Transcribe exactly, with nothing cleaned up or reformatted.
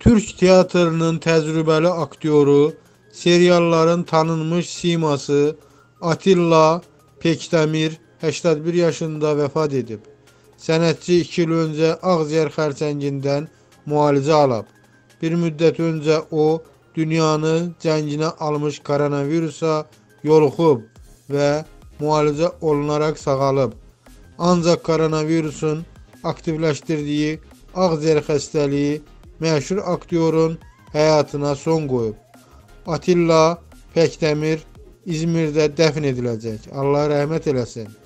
Türk teatrının təcrübəli aktyoru, serialların tanınmış siması Atilla Pekdəmir səksən bir yaşında vəfat edib. Sənətçi iki il öncə ağciyər xərçəngindən müalicə alıb. Bir müddət öncə o, dünyanı cənginə almış koronavirusa yoluxub və müalicə olunaraq sağalıb. Ancaq koronavirusun aktivləşdirdiyi ağciyər xəstəliyi məşhur aktyorun həyatına son qoyub. Atilla Pekdəmir İzmirdə dəfn ediləcək. Allah rəhmət eləsin.